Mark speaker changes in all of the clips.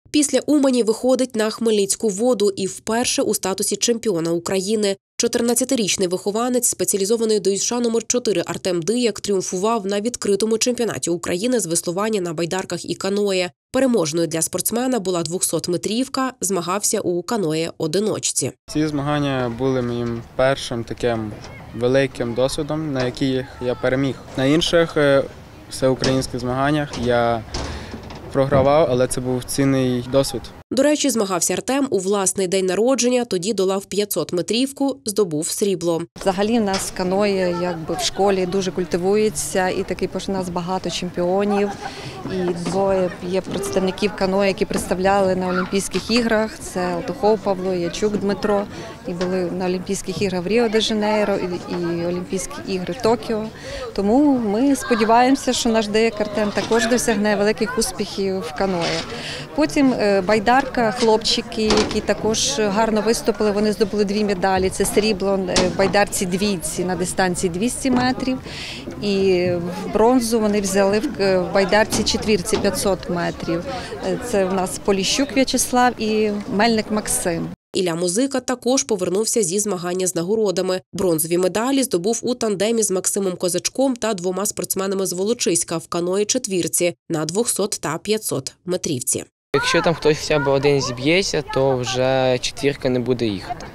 Speaker 1: Після Умані виходить на Хмельницьку воду і вперше у статусі чемпіона України. 14-річний вихованець спеціалізованої ДЮСШ номер 4 Артем Дияк тріумфував на відкритому чемпіонаті України з веслування на байдарках і каное. Переможною для спортсмена була 200-метрівка, змагався у каное-одиночці.
Speaker 2: Ці змагання були моїм першим таким великим досвідом, на яких я переміг. На інших всеукраїнських змаганнях я програвав, але це був цінний досвід.
Speaker 1: До речі, змагався Артем у власний день народження, тоді долав 500-метрівку, здобув срібло.
Speaker 3: Взагалі в нас каное в школі дуже культивується, і такий у нас багато чемпіонів. І двоє є представників каное, які представляли на Олімпійських іграх. Це Алтухов Павло, Ячук Дмитро. І були на Олімпійських іграх в Ріо-де-Жанейро і Олімпійські ігри в Токіо. Тому ми сподіваємося, що наш Дияк Артем також досягне великих успіхів в каное. Потім байдарка, хлопчики, які також гарно виступили, вони здобули 2 медалі. Це срібло в байдарці двійці на дистанції 200 метрів. І в бронзу вони взяли в байдарці четвірці 500 метрів. Це в нас Поліщук В'ячеслав і Мельник Максим.
Speaker 1: Ілля Музика також повернувся зі змагання з нагородами. Бронзові медалі здобув у тандемі з Максимом Козачком та 2 спортсменами з Волочиська в каное-четвірці на 200 та 500 метрівці.
Speaker 4: Якщо там хтось хоча б один зіб'ється, то вже четвірка не буде їхати.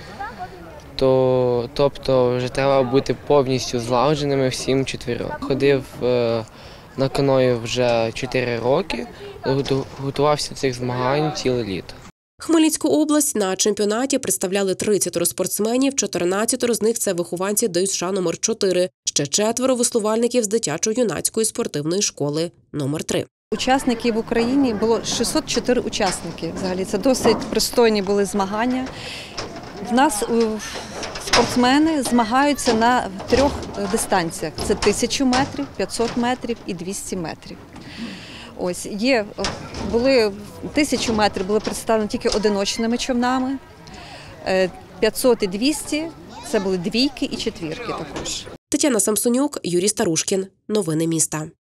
Speaker 4: Тобто вже треба бути повністю злагодженими всім 4. Ходив на каное вже 4 роки, готувався до цих змагань ціле літо.
Speaker 1: Хмельницьку область на чемпіонаті представляли 30 спортсменів, 14 з них – це вихованці ДЮСШ номер 4, ще 4 веслувальників з дитячо-юнацької спортивної школи номер 3.
Speaker 3: Учасників в Україні було 604 учасники. Взагалі це досить пристойні були змагання. В нас спортсмени змагаються на 3 дистанціях. Це 1000 метрів, 500 метрів і 200 метрів. Ось, 1000 метрів були представлені тільки одиночними човнами, 500 і 200 – це були двійки і четвірки також.
Speaker 1: Тетяна Самсонюк, Юрій Старушкін. Новини міста.